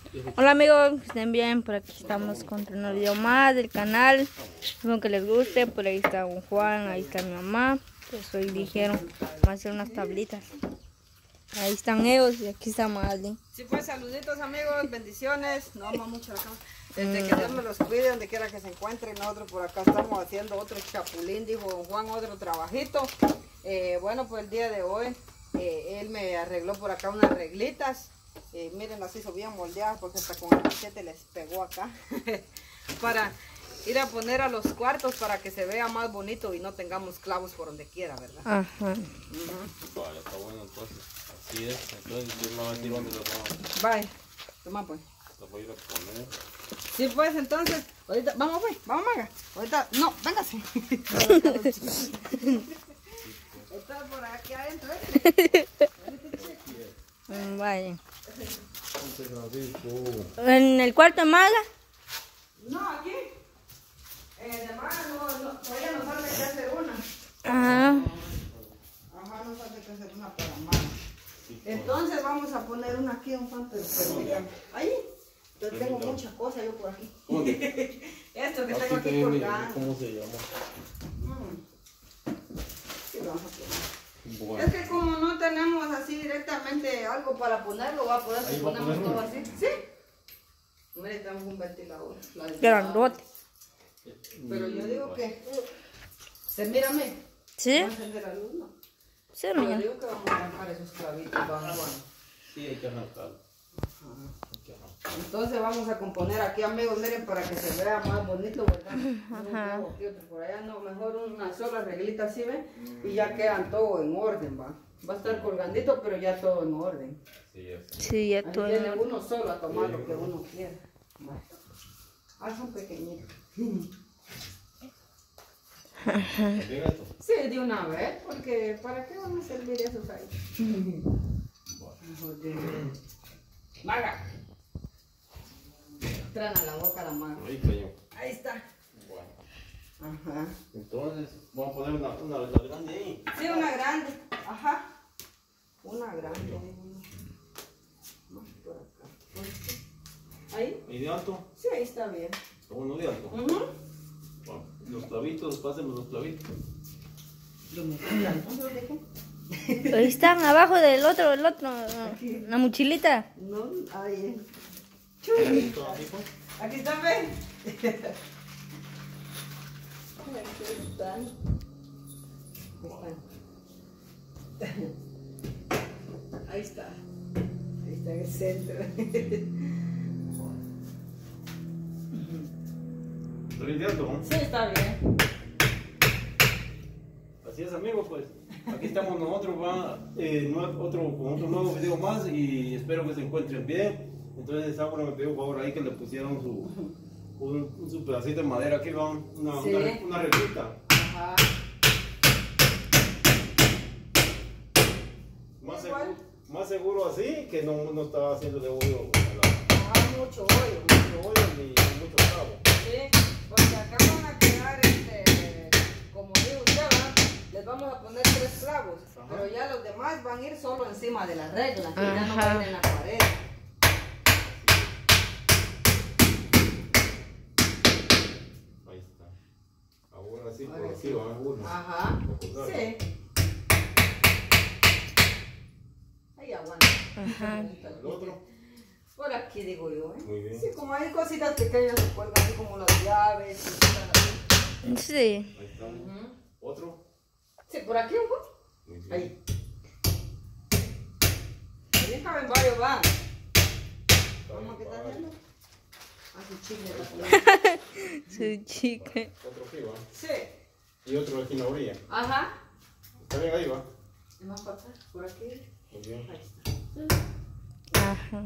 Hola amigos, que estén bien, por aquí estamos con un video más del canal. Espero que les guste. Por ahí está un Juan, ahí está mi mamá. Pues hoy dijeron, vamos a hacer unas tablitas. Ahí están ellos y aquí está Madeleine. Sí, pues saluditos amigos, bendiciones. No amo mucho la cama. Desde que Dios me los cuide, donde quiera que se encuentren. Nosotros por acá estamos haciendo otro chapulín, dijo don Juan, otro trabajito. Bueno, pues el día de hoy él me arregló por acá unas reglitas. Miren, las hizo bien moldeadas porque hasta con el machete les pegó acá. Para ir a poner a los cuartos para que se vea más bonito y no tengamos clavos por donde quiera, ¿verdad? Ajá. Vale, está bueno entonces. Así es. Entonces yo me voy a decir dónde lo vamos. Bye. Toma pues. Lo voy a ir a poner. Sí, pues entonces, ahorita, vamos pues, vamos Maga. Ahorita, no, véngase. Está por aquí adentro, Vaya. ¿En el cuarto de Maga? No, aquí. De Maga no, todavía nos falta que hacer una. Ajá. Ajá, nos falta que hacer una para Maga. Entonces vamos a poner una aquí, un pan, pero ahí. Yo tengo muchas cosas yo por aquí. Esto que tengo aquí colgando. ¿Cómo se llama? Sí, vamos a poner. Bueno. Es que como no tenemos así directamente algo para ponerlo, va a poder si ponemos todo así. Sí. Mire, tenemos un ventilador. Grandote. Pero yo digo que se mírame. ¿Sí? ¿Va a encender la luz? No. Sí, Pero yo mira. digo que vamos a arrancar esos clavitos. Vamos. Sí, hay que arrancarlo. Entonces vamos a componer aquí, amigos, miren, para que se vea más bonito, ¿verdad? Ajá. No, aquí otro por allá, no, mejor una sola reglita así, ¿ven? Y ya quedan todo en orden, va. Va a estar colgandito, pero ya todo en orden. Sí, ya sé. Sí, ya Ahí todo. tiene uno solo a tomar lo que uno quiera. Va. Ah, son pequeñitos. ¿También esto? Sí, de una vez, porque ¿para qué van a servir esos ahí? Mejor de... Maga. Traen a la boca la maga. Ahí está yo. Ahí está. Bueno. Ajá. Entonces, vamos a poner una grande ahí. Sí, una grande. Ajá. Una grande. Más por acá. ¿Ahí? ¿Y de alto? Sí, ahí está bien. ¿Está bueno de alto? Ujú. Bueno, los clavitos, pásenme los clavitos. ¿Dónde lo dejé? Ahí están abajo del otro, la mochilita. No, ahí. ¿Todo aquí, pues? Aquí están, ven. Aquí están. Ahí está. Ahí está en el centro. ¿Está bien de alto, no? Sí, está bien. Así es, amigos, pues. Aquí estamos nosotros, va con otro nuevo video más y espero que se encuentren bien. Entonces, Saura me pidió por favor ahí que le pusieran su pedacito de madera aquí, va Sí. una reglita. Ajá. Más seguro así que no estaba haciendo de hoyo. Mucho hoyo. Mucho hoyo ni mucho clavo. Sí, porque acá van a quedar, como digo usted, ¿verdad? Les vamos a poner 3 clavos, pero ya los demás van a ir solo encima de la regla, que ya no van a ir en la pared. Ahí está. Ahora sí, por aquí van algunos. Ajá, Acordar. sí. Ahí aguanta. Ajá. El otro. Por aquí digo yo, ¿eh? Muy bien. Sí, como hay cositas pequeñas que cuelgan así como las llaves y cosas así. Sí. Ahí está. Otro. Sí, por aquí un poco. Muy bien. Ahí. Ahí caben varios, van. Vamos a quitar esto. A su chicle. Su chica. Otro aquí va. Sí. Y otro aquí en la orilla. Ajá. Está bien ahí va. ¿Y más para atrás? Por aquí. Muy bien. Ahí está. Ajá.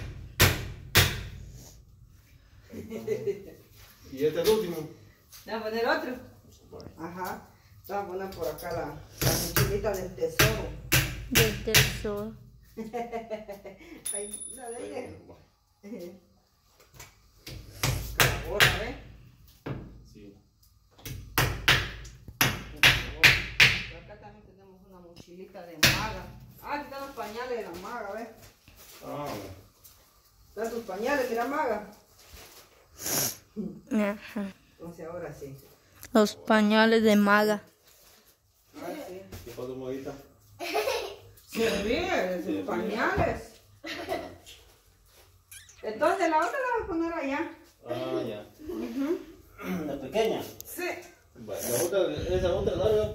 Y este es el último. ¿Le voy a poner otro? Bueno. Ajá. Le voy a poner por acá la mochilita del tesoro. Del tesoro. Ahí, la de ahí. Bueno. Ahora, ¿ves? Sí. Acá también tenemos una mochilita de maga. Ah, aquí están los pañales de la maga, ¿ves? Ah, ¿Están tus pañales, mira, Maga? Ajá. Entonces ahora sí. Los pañales de Maga. Ahora sí. ¿Qué pasó, Maguita? Se ríe de sus pañales. Entonces la otra la voy a poner allá. Ah, ya. La pequeña. Sí. Bueno, esa otra larga.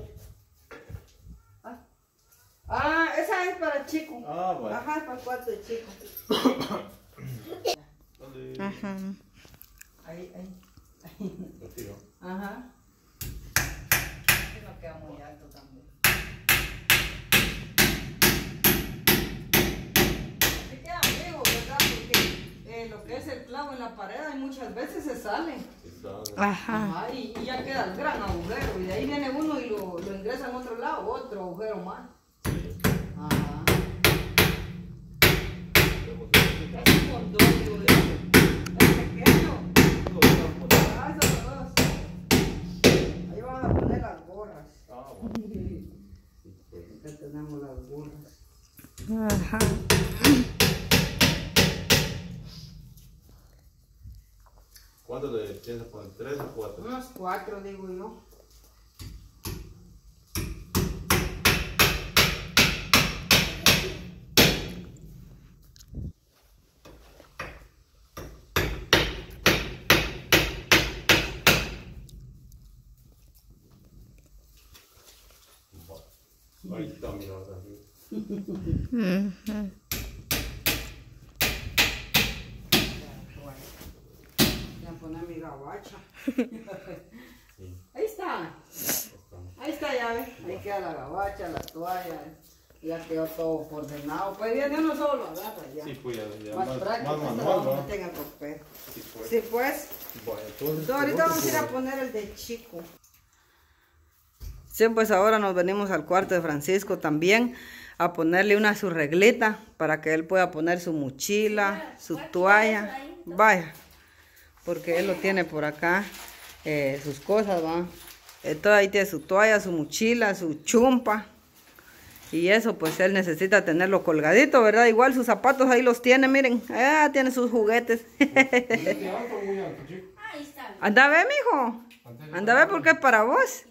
Ah, esa es para el chico. Ah, bueno. Ajá, es para el cuarto de chico. Ajá. Ahí. Retiro. Ajá. No queda muy alto también. Así queda vivo, ¿verdad? Porque lo que es el clavo en la pared hay muchas veces se sale. Ajá. Ajá, y ya queda el gran agujero. Y de ahí viene uno y lo ingresa en otro lado, otro agujero más. Ajá. Es un montón, digo yo. Es pequeño. Ah, esos dos. Ahí van a poner las gorras. Ah, bueno. Acá tenemos las gorras. Ajá. ¿Cuánto le piensas poner? ¿3 o 4? Unos 4, digo yo. Ahí está, mira, así. Ujú. Voy a poner mi gabacha. Ahí está. Ahí está, ya ves. Ahí queda la gabacha, la toalla. Ya quedó todo ordenado. Pues viene uno solo, agarra ya. Sí, pues ya Más práctico, más esto lo manual, vamos a ¿no? meter en el ropero. Sí, pues. Sí, pues. Bueno, entonces, Entonces, ahorita vamos a ir a poner el de chico. Sí, pues ahora nos venimos al cuarto de Francisco también a ponerle una su regleta para que él pueda poner su mochila, su toalla. Vaya, porque él lo tiene por acá, sus cosas, va. Entonces ahí tiene su toalla, su mochila, su chumpa. Y eso, pues él necesita tenerlo colgadito, ¿verdad? Igual sus zapatos ahí los tiene, miren. Ah, tiene sus juguetes. Anda a ver, mijo. Anda a ver porque es para vos.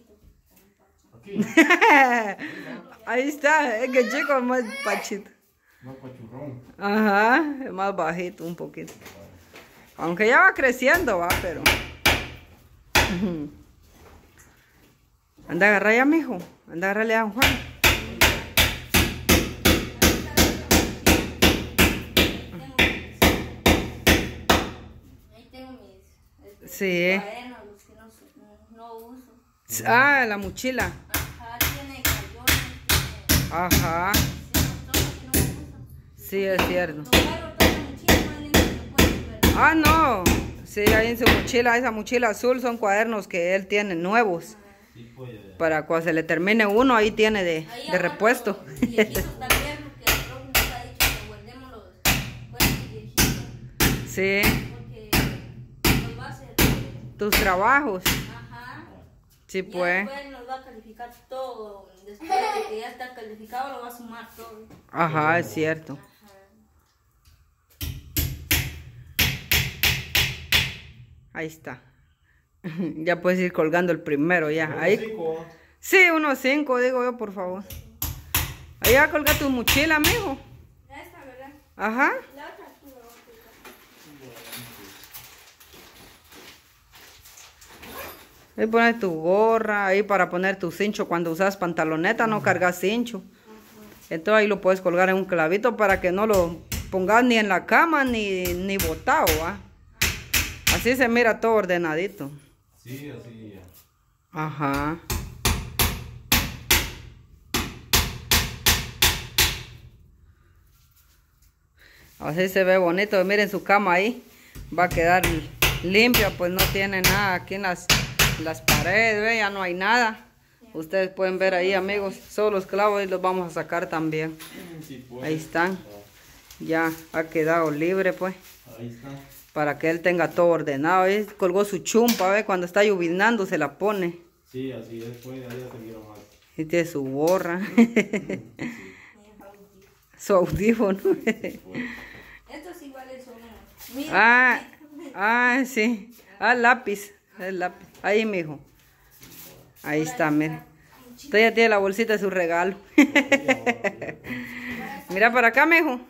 Ahí está, es que el chico es más pachito. Más pachurrón. Ajá, es más bajito un poquito. Aunque ya va creciendo, va, pero. Anda a agarrar ya, mijo. Anda a agarrarle a Don Juan. Ahí tengo mis Sí. cuadernos, los que no uso. Ah, la mochila. Ajá, tiene crayones, tiene Ajá. todo lo que no uso. Sí, es cierto. Lo cargo toda la mochila, no hay ningún que lo puedes ver. Ah, no. Sí, ahí en su mochila, esa mochila azul son cuadernos que él tiene nuevos. Sí, pues. Para cuando se le termine uno, ahí tiene de repuesto. Los viejitos también, porque el profe nos ha dicho que guardemos los cuadernos viejitos, Sí, porque nos va a hacer. tus trabajos. Ajá. Sí, Ya pues. después nos va a calificar todo. Después de que ya está calificado, lo va a sumar todo. Ajá, es cierto. Ajá. Ahí está. Ya puedes ir colgando el primero ya. Ahí. 5. Sí, unos 5, digo yo, por favor. Ahí va a colgar tu mochila, mijo. Ya está, ¿verdad? Ajá. La otra tú la vas a colgar. Ahí pones tu gorra, ahí para poner tu cincho. Cuando usas pantaloneta no cargas cincho. Entonces ahí lo puedes colgar en un clavito para que no lo pongas ni en la cama ni botado, ¿va? Así se mira todo ordenadito. Sí, así ya. Ajá. Así se ve bonito. Miren su cama ahí. Va a quedar limpia, pues no tiene nada aquí en las paredes, ¿ve? Ya no hay nada. Ustedes pueden ver ahí, amigos. Solo los clavos y los vamos a sacar también. Sí, pues. Ahí están. Ya ha quedado libre, pues. Ahí está. Para que él tenga todo ordenado. Ahí colgó su chumpa, ¿ve? Cuando está llovinando se la pone. Sí, así es, pues, ahí ya se mira más. Y tiene su gorra. Su audífono. Estos iguales son Sí. Lápiz. El lápiz. Ahí, mijo. Ahí está, mira. Usted ya tiene la bolsita de su regalo. Mira para acá, mijo.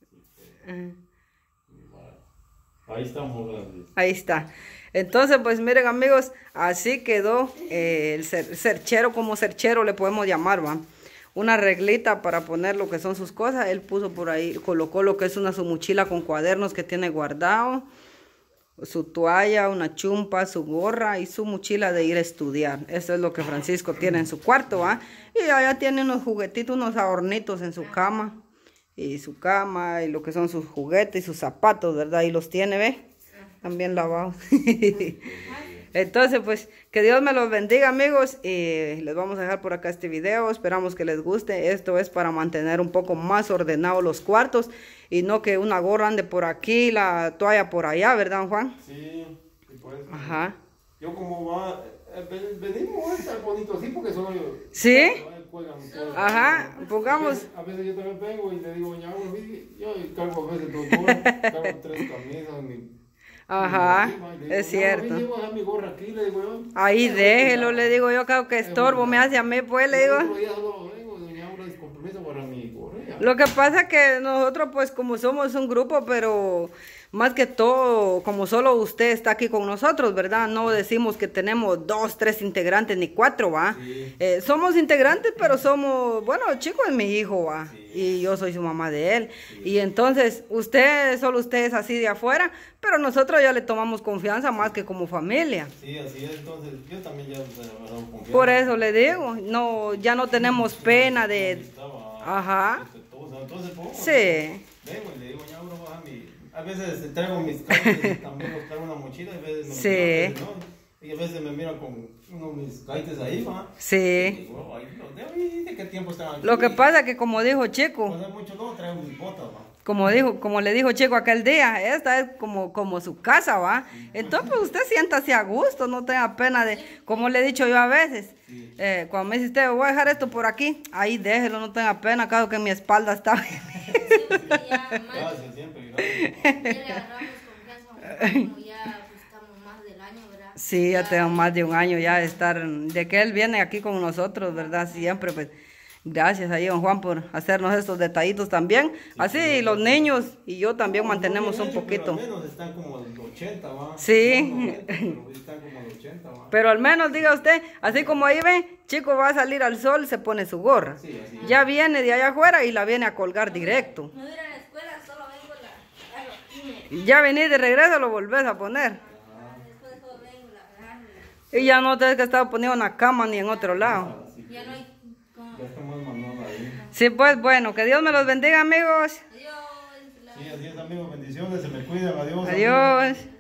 Ahí estamos grandes. Ahí está. Entonces, pues miren, amigos, así quedó el cerchero, como cerchero le podemos llamar, ¿va? Una reglita para poner lo que son sus cosas. Él puso por ahí, colocó lo que es su mochila con cuadernos que tiene guardado, su toalla, una chumpa, su gorra y su mochila de ir a estudiar. Eso es lo que Francisco tiene en su cuarto, ¿va? Y allá tiene unos juguetitos, unos adornitos en su cama. Y su cama, y lo que son sus juguetes y sus zapatos, ¿verdad? Y los tiene, ¿ve? También lavados. Entonces, pues, que Dios me los bendiga, amigos. Y les vamos a dejar por acá este video. Esperamos que les guste. Esto es para mantener un poco más ordenados los cuartos. Y no que una gorra ande por aquí, la toalla por allá, ¿verdad, Juan? Sí, y por eso. Ajá. Yo como va, venimos a estar bonito así porque solo yo. ¿Sí? Ajá, pongamos. A veces yo también vengo y le digo, doña Aura, yo cargo a veces 2 gorras, cargo 3 camisas. Ajá, es cierto. Yo voy a dejar mi gorra aquí, le digo yo. Ahí déjelo, le digo yo, creo que estorbo me hace a mí, pues, le digo. Lo que pasa es que nosotros, pues, como somos un grupo, pero más que todo, como solo usted está aquí con nosotros, ¿verdad? No decimos que tenemos 2, 3 integrantes, ni 4, ¿va? Sí. Somos integrantes, pero somos, bueno, Chico es mi hijo, ¿va? Sí. Y yo soy su mamá de él. Sí. Y entonces, solo usted es así de afuera, pero nosotros ya le tomamos confianza más que como familia. Sí, así es, entonces yo también ya me he dado confianza. Por eso le digo, no, ya no tenemos pena de... Ajá. Entonces, sí. Vengo y le digo, ya uno baja mi... A veces traigo mis caites, también los traigo en una mochila, y a veces sí. Veces no. Y a veces me miran con uno de mis caites ahí, ¿va? Sí. Y digo, ay, ¿de qué tiempo estaban aquí? Lo que pasa es que, como dijo Chico, pues mucho no, traigo mis botas, ¿va? Como le dijo Chico aquel día, esta es como su casa, ¿va? Entonces, pues usted siéntase a gusto, no tenga pena de, como le he dicho yo a veces, sí. Cuando me dice usted, voy a dejar esto por aquí, ahí déjelo, no tenga pena, claro que mi espalda está bien. Gracias, siempre, gracias. Ya le agarramos confianza, como ya estamos más del año, ¿verdad? Sí, ya tengo más de un año ya de que él viene aquí con nosotros, ¿verdad? Siempre, pues. Gracias a don Juan por hacernos estos detallitos también. Sí, así los niños y yo también mantenemos un poquito. Pero al menos están como al 80, ¿va? Sí. No 90, pero están como al 80, ¿va? Pero al menos diga usted, así como ahí ve, Chico va a salir al sol, se pone su gorra. Sí, así ya viene de allá afuera y la viene a colgar directo. No ir a la escuela, solo vengo la... Ya venís de regreso, lo volvés a poner. Después de todo vengo y ya no tenés que estar poniendo en la cama ni en otro lado. Ya no hay... Ya estamos mandando ahí. Sí, pues bueno, que Dios me los bendiga, amigos. Adiós. Sí, así es, amigos, bendiciones, se me cuidan, adiós. Adiós. Amigos.